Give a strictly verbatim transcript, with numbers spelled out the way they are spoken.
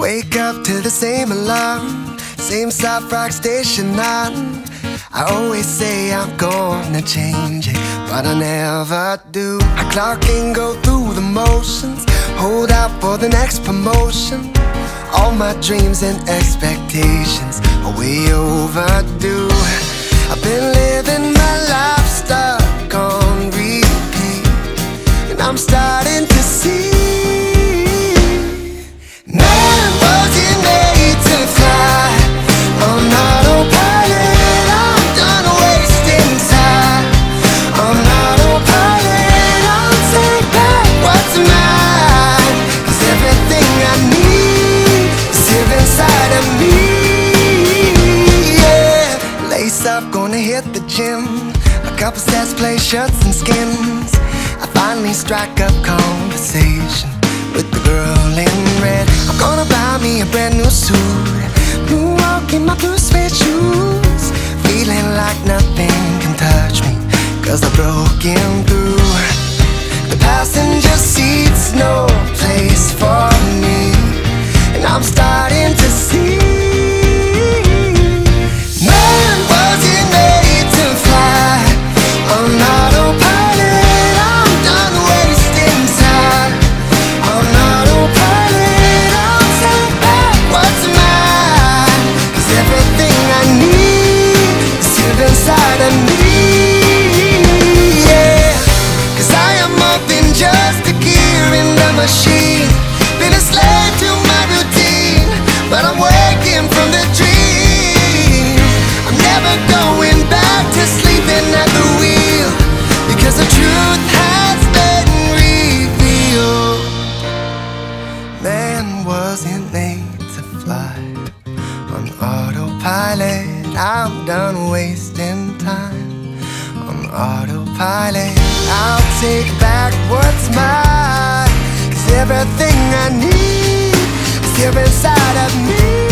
wake up to the same alarm, same soft rock station on. I always say I'm gonna change it, but I never do. I clock and go through the motions, hold out for the next promotion. All my dreams and expectations are way overdue. I've been living my life stuck on repeat, and I'm starting to see, man, was it made to fly on autopilot? I'm done wasting time on autopilot. I'll take back what's mine, 'cause everything I need is here inside of me. Yeah, lace up, gonna hit the gym. A couple sets, play shirts and skins. I finally strike up conversation with the girl in red. I'm gonna buy me a brand new suit, moonwalk in my blue suede shoes, feeling like nothing can touch me, 'cause I've broken through. The passenger seat's no place for me, and I'm starting to see, man, was it made to fly on autopilot? I'm done wasting time on autopilot. I'll take back what's mine, 'cause everything I need is here inside of me. Yeah, 'cause I am more than just a gear in the machine. Been a slave to my routine, but I'm waking from the dream. I'm never going back to sleeping at the wheel, because the truth has been revealed. Man wasn't made to fly on autopilot. I'm done wasting time on autopilot. I'll take back what's mine, 'cause everything I need is here inside of me.